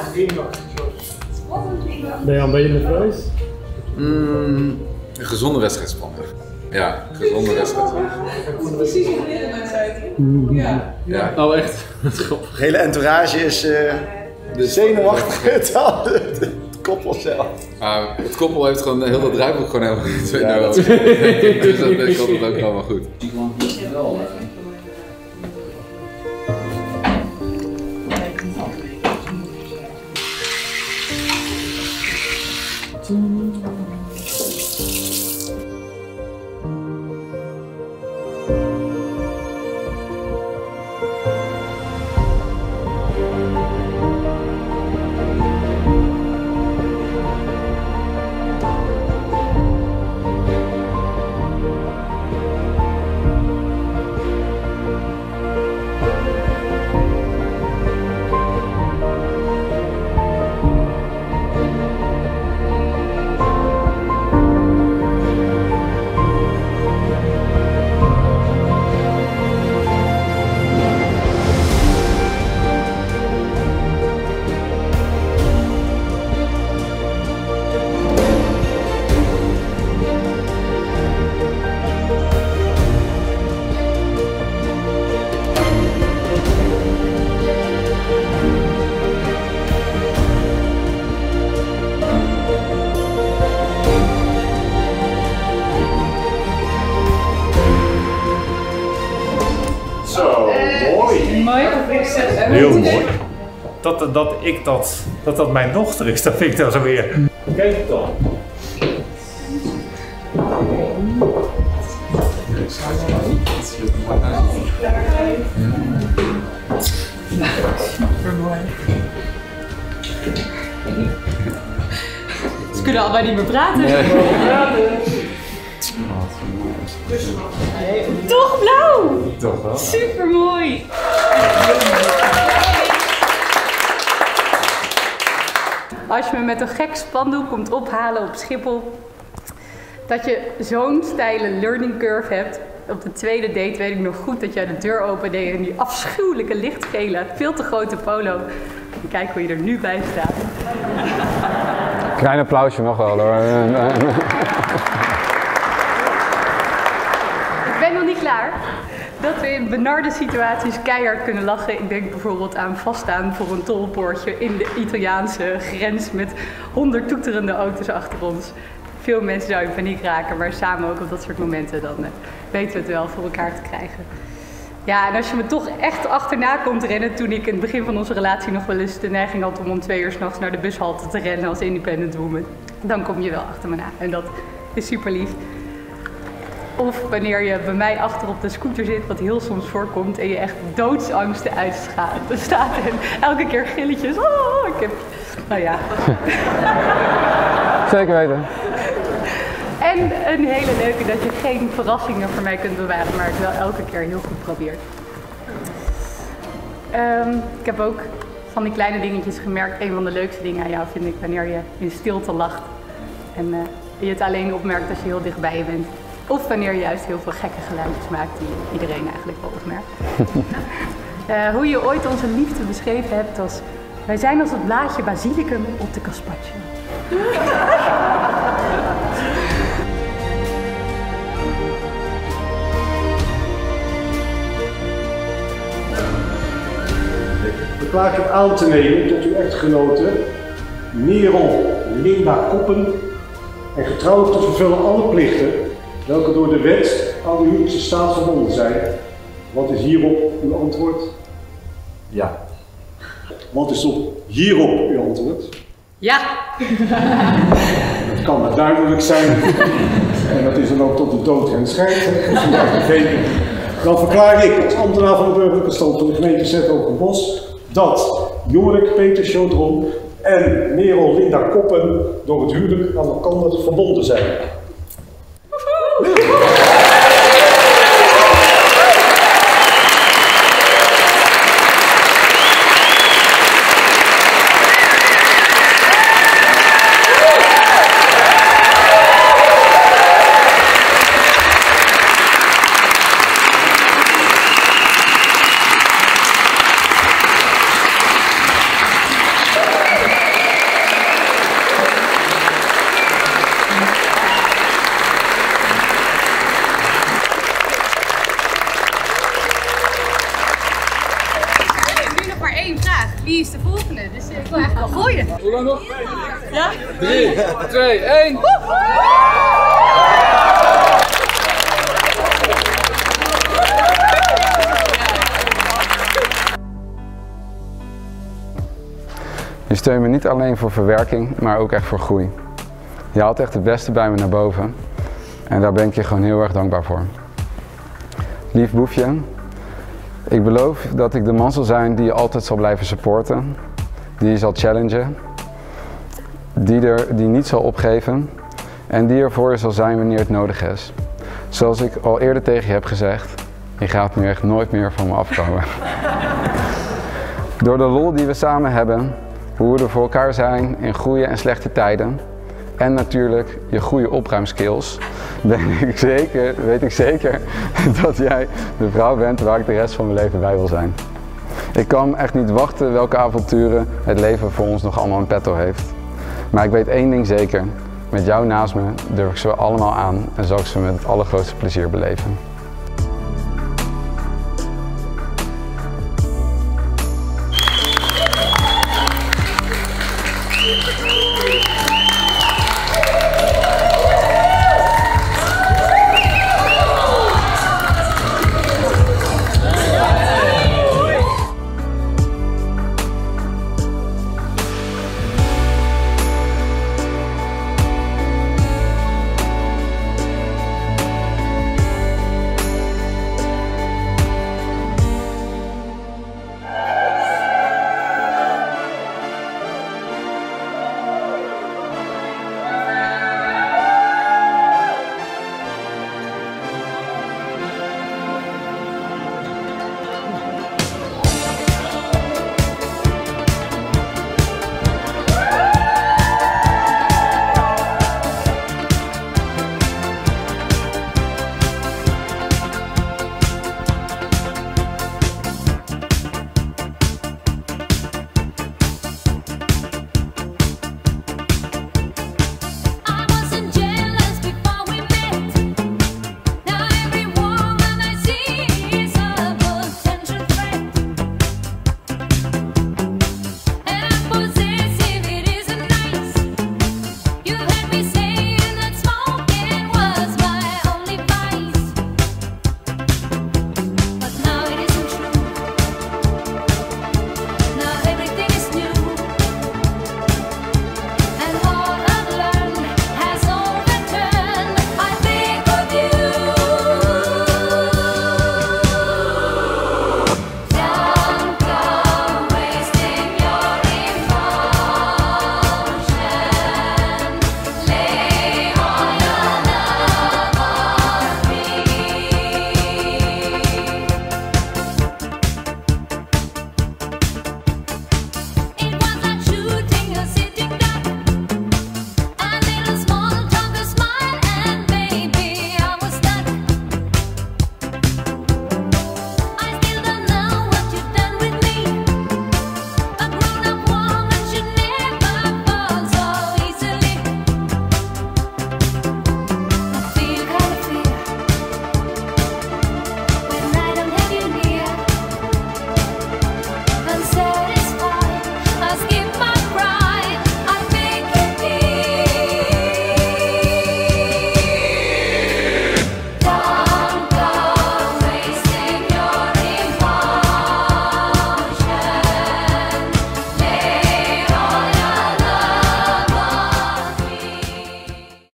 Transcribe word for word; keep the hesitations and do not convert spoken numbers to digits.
Dejan, ben je nerveus? Mm, een gezonde wedstrijdspanning. Ja, een gezonde wedstrijdspanning. Precies hoe de mensen uit. Ja. Ja. Oh echt? De hele entourage is uh, zenuwachtig. Het, het koppel zelf. Uh, het koppel heeft gewoon heel dat draaiboek gewoon helemaal niet. Ja, dat dus dat komt het ook allemaal goed. Heel mooi. Dat, dat ik dat, dat dat mijn dochter is, dat vind ik dan zo weer. Kijk het dan. Super mooi. Ze kunnen allebei niet meer praten. Ja. Toch blauw! Toch wel? Super mooi! Als je me met een gek spandoek komt ophalen op Schiphol, dat je zo'n steile learning curve hebt. Op de tweede date weet ik nog goed dat jij de deur opende in die afschuwelijke lichtgele, veel te grote polo. En kijk hoe je er nu bij staat. Klein applausje nog wel hoor. Ik ben nog niet klaar. Dat we in benarde situaties keihard kunnen lachen. Ik denk bijvoorbeeld aan vaststaan voor een tolpoortje in de Italiaanse grens met honderd toeterende auto's achter ons. Veel mensen zouden in paniek raken, maar samen ook op dat soort momenten dan uh, weten we het wel voor elkaar te krijgen. Ja, en als je me toch echt achterna komt rennen, toen ik in het begin van onze relatie nog wel eens de neiging had om om twee uur 's nachts naar de bushalte te rennen als independent woman, dan kom je wel achter me na. En dat is super lief. Of wanneer je bij mij achter op de scooter zit, wat heel soms voorkomt, en je echt doodsangsten uitstaat en elke keer gilletjes. Oh, ik heb... Nou ja. Zeker weten. En een hele leuke dat je geen verrassingen voor mij kunt bewaren, maar het wel elke keer heel goed probeert. Um, ik heb ook van die kleine dingetjes gemerkt. Een van de leukste dingen aan jou vind ik wanneer je in stilte lacht. En uh, je het alleen opmerkt als je heel dichtbij je bent. Of wanneer je juist heel veel gekke geluidjes maakt die iedereen eigenlijk wel opmerkt. uh, hoe je ooit onze liefde beschreven hebt als: wij zijn als het blaadje basilicum op de gazpacho. Ik vraag je aan te nemen tot uw echtgenoten Merel Linda Koppen en getrouwd te vervullen alle plichten welke door de wet aan de huwelijkse staat verbonden zijn. Wat is hierop uw antwoord? Ja. Wat is op hierop uw antwoord? Ja! Dat kan maar duidelijk zijn. En dat is dan ook tot de dood hen scheidt. Dan verklaar ik als ambtenaar van de burgerlijke stand van de gemeente 's-Hertogenbosch dat Jorik Peter Chaudron en Merel Linda Koppen door het huwelijk aan elkaar verbonden zijn. één vraag. Wie is de volgende? Dus ik wil echt wel gooien. Hoe lang nog? Ja? drie, twee, één. Je steunt me niet alleen voor verwerking, maar ook echt voor groei. Je haalt echt het beste bij me naar boven. En daar ben ik je gewoon heel erg dankbaar voor. Lief Boefje, ik beloof dat ik de man zal zijn die je altijd zal blijven supporten. Die je zal challengen. Die, er, die niet zal opgeven. En die er voor je zal zijn wanneer het nodig is. Zoals ik al eerder tegen je heb gezegd, je gaat nu echt nooit meer van me afkomen. Door de lol die we samen hebben, hoe we er voor elkaar zijn in goede en slechte tijden. En natuurlijk je goede opruimskills. Ben ik zeker, weet ik zeker dat jij de vrouw bent waar ik de rest van mijn leven bij wil zijn. Ik kan echt niet wachten welke avonturen het leven voor ons nog allemaal in petto heeft. Maar ik weet één ding zeker. Met jou naast me durf ik ze allemaal aan en zal ik ze met het allergrootste plezier beleven.